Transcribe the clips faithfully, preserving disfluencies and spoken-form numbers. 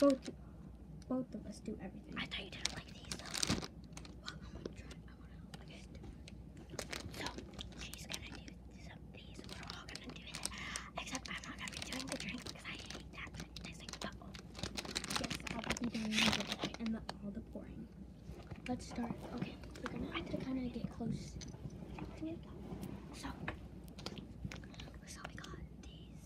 both, both of us do everything. I thought you didn't like these though. Well, I'm gonna try. I wanna look at So she's gonna do some of these. We're all gonna do it. Except I'm not gonna be doing the drink because I hate that tasting bubble. Yes, I'll be doing the drink and the, all the pouring. Let's start. Okay, we're gonna have to kind of get close to it. So, so we got these.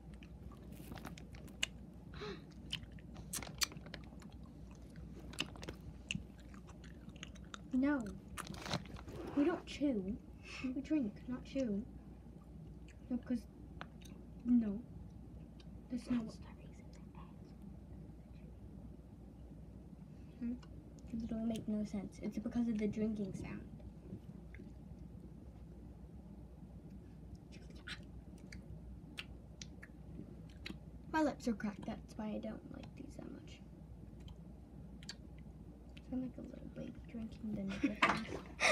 No, we don't chew. We drink, not chew. No, because no, that's not what. Hmm? It don't make no sense. It's because of the drinking sound. My lips are cracked. That's why I don't like these that much. So I'm like a little baby drinking the nigga.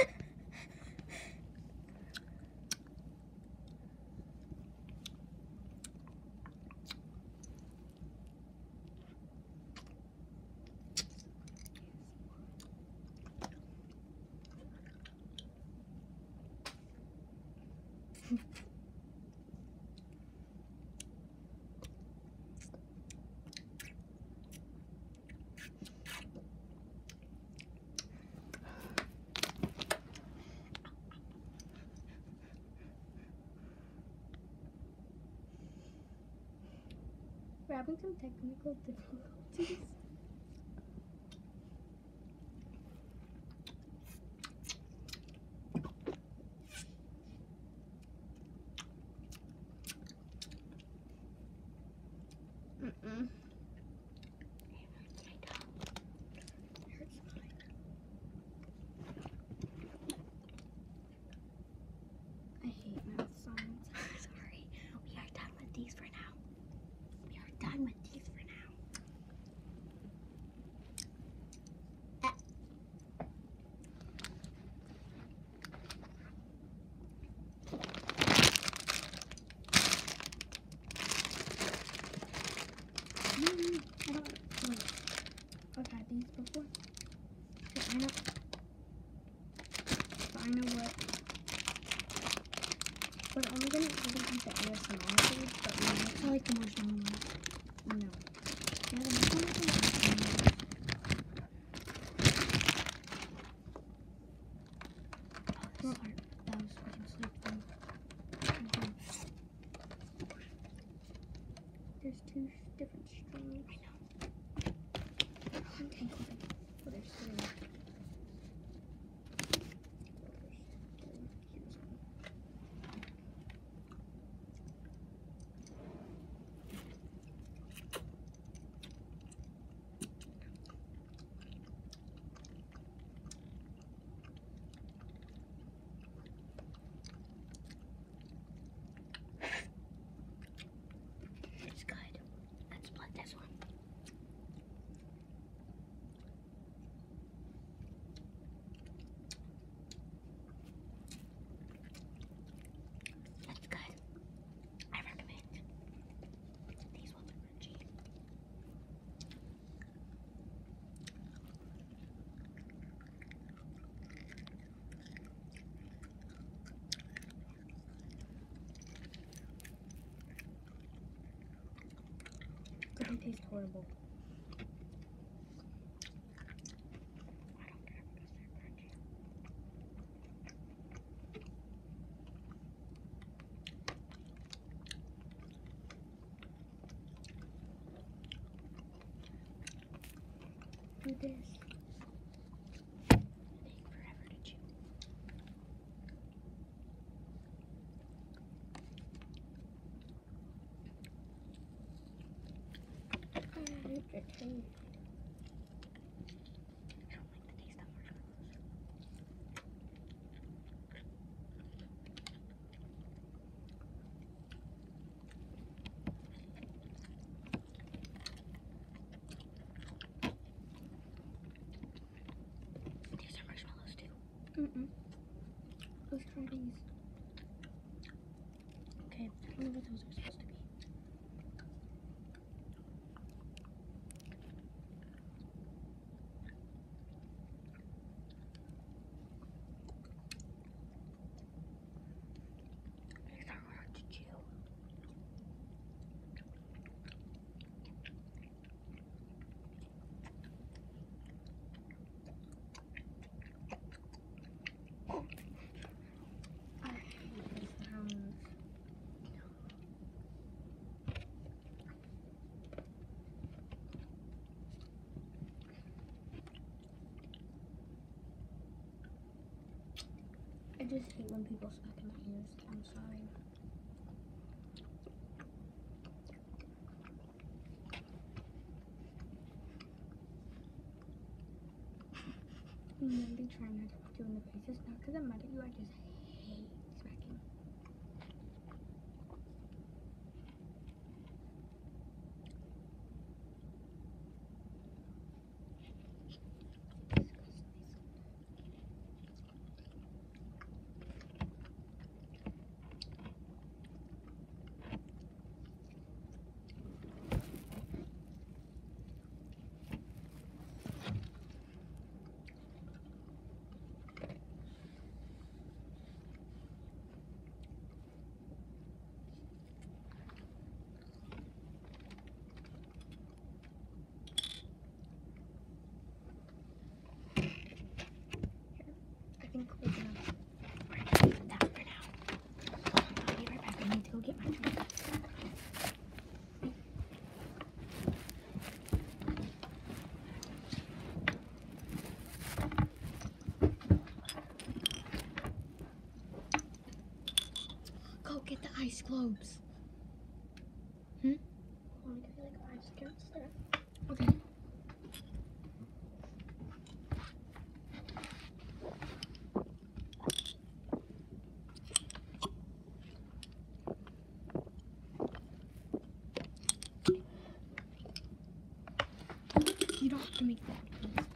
We're having some technical difficulties. Mm-mm. I hate math songs. Sorry, we are done with these for now. We are done with these for now. Ah. Mm, I don't wait. I've had these before. So I know. So I know what. We're only gonna really eat the A S M R food, but we might like the marshmallow ones. No. Yeah, the marshmallow ones are awesome. Well, that was fucking sleep though. Mhm. There's two different strings. I know. I'm tangled. Oh, there's three. Oh, there's three. Here's one. It's good. Let's split this one. That's good. I recommend. These ones are crunchy. But they taste horrible. I don't care because they're crunchy. Do this. They take forever to chew. I hate the taste. I don't like the taste of marshmallows. These are marshmallows too. Mm-mm. Let's try these. Okay, I don't know what those are supposed to be. I just hate when people smack in my ears. I'm sorry. I'm really trying not to put you in the faces. Not because I'm mad at you, I just hate smacking. I think we're gonna Put that for now. I'll be right back. I need to go get my drink. Go get the ice globes. Hmm? I want to give you like five seconds there. Okay. You don't have to make that.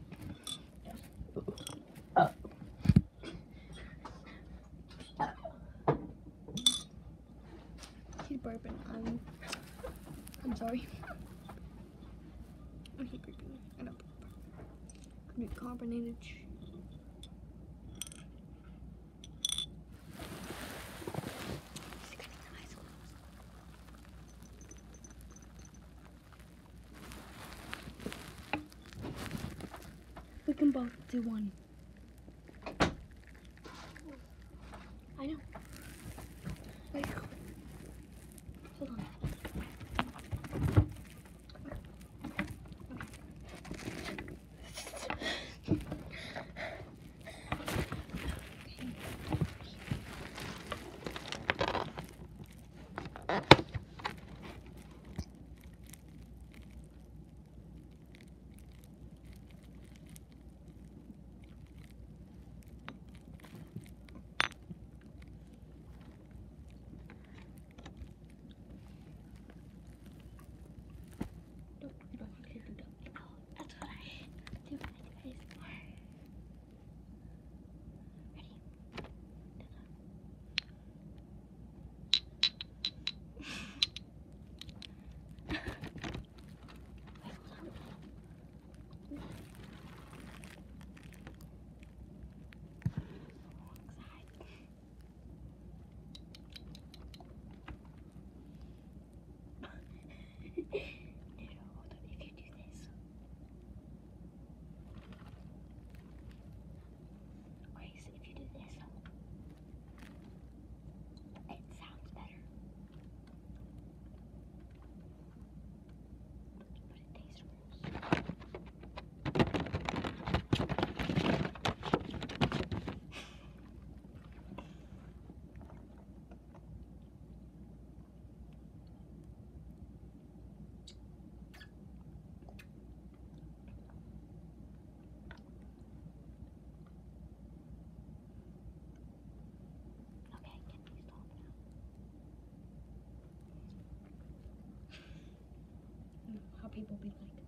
He's burping. I'm, I'm sorry. I hate burping. I don't burp. I need carbonated. We can both do one. I know. Wait. Hold on. Don't, you don't have to do that. Oh, that's what I do when I do A S M R. Ready? How people be like.